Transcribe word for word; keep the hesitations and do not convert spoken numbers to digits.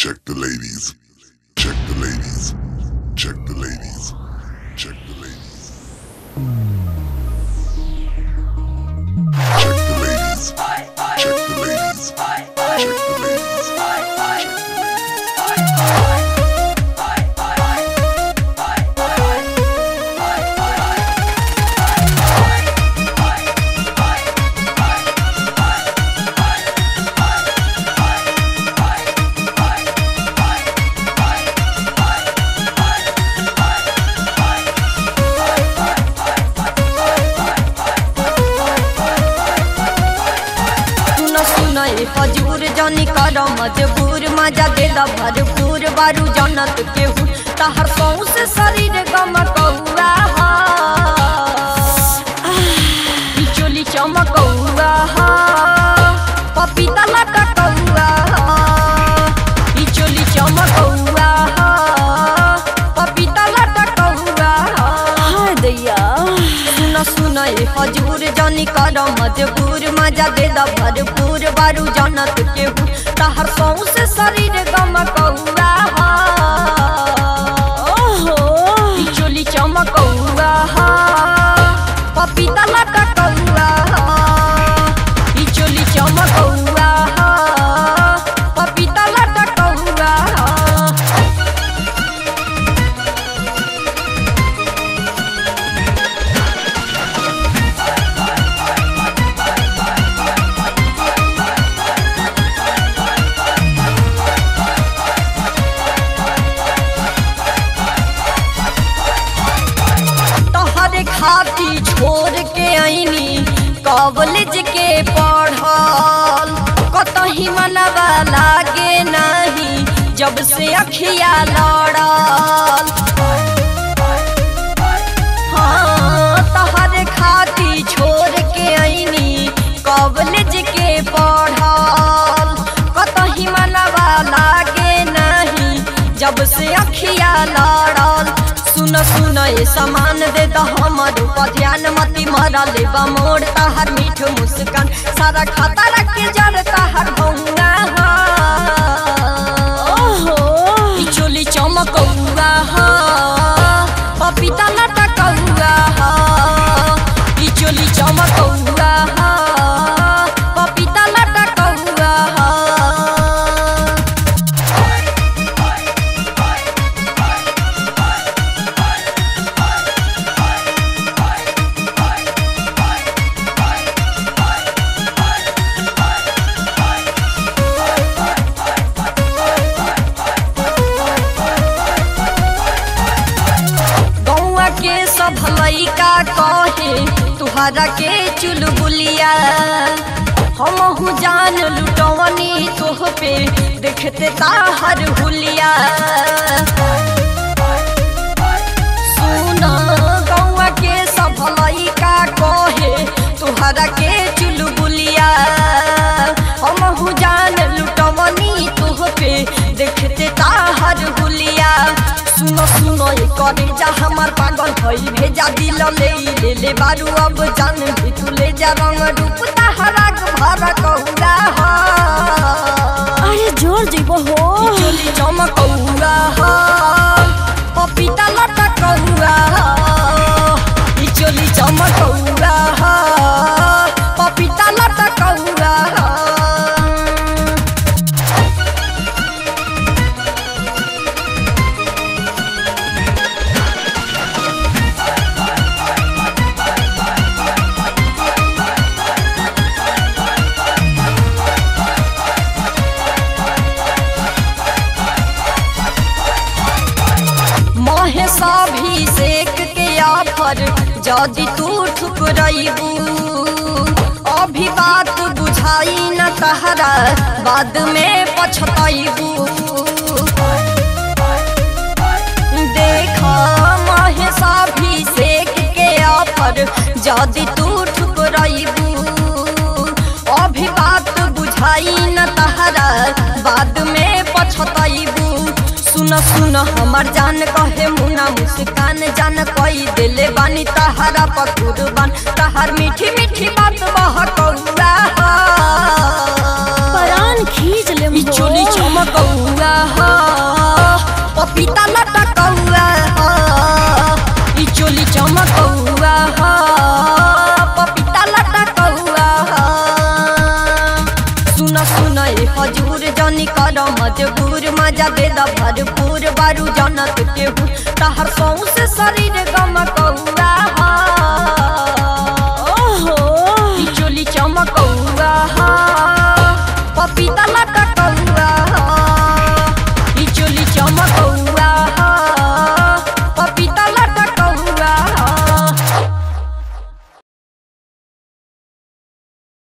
Check the ladies. Check the ladies. Check the ladies. Check the ladies. Check the ladies. Check the ladies. Check the ladies. हजूर जानी कर मजबूर मजा देला भरपूर बारू जन्नत के हूँ तहर सौ से शरीर गम कौआ चोली चमकौआ पपीता लटा कौआ चोली चमकौआ पपीता लटा कौआ दैया सुना सुना ये हजूर जानी कर मजबूर मजा देला भरपूर बारू जन्नत के हूँ तहर सौ से शरीर गम कौआ चोली चमकौआ पपीता लटा कौआ चोली चमकौआ पपीता लटा कौआ खाती छोड़ के आईनी कॉलेज के पढ़ल कतही मनवा लागे नहीं जब से अखिया लड़ल हाँ तहर खाती छोड़ के आईनी कॉलेज के पढ़ल कतही मनवा लागे नहीं जब से अखिया लड़ल सुन सुन ये सामान दे द हमर ऊपर ध्यान मती मरा लेबा मोड़ ताहर मीठ मुस्कान सारा खाता रख के जड़ ताहर भौंगा ओहो चोली चमकौआ पपीता लटा कौआ चोली चमकौआ पपीता लटा कौआ के सब लइका कहे तुहरा के चुलबुलिया हमहु जान लुटवनी तोह पे देखते ताहर हुलिया सुना गौआ के सब लइका कहे तुहरा के चुलबुलिया हमहु जान लुटवनी तोह पे देखते ताहर हुलिया सुनो सुनो ये करे जा हमार पागल भई भेजा दिल ले ले ले बारू अब जान भी तू ले जा रंग रूप ताहरा भरा कौआ अरे जोर जइबो हो चोली चमकौआ पपीता लटा कौआ चोली चमकौआ पपीता लटा कौआ अभिषेक के आफर जदि तू ठुकराइबू अभी बात बुझाई न तहरा बाद में पछताइबू देखा महेश अभिषेक के आफर जदि तू ठुकराइबू अभी बात बुझाई न तहरा बाद में पछताइबू सुन सुन हमार जान कहे मुना मुस्कान जान कई दिले बानी तहरा पकुरबान तहर मीठी मीठी बात बह कौआ परान खींच ले ई चोली चमकौआ हा पपीता लटकौआ हा ई चोली चमकौआ हा पपीता लटकौआ हा सुना सुना ए हजूर जानी कर मजबूर मजा दे दा भरपूर बारू जानत के हूँ तहर सौं से शरीर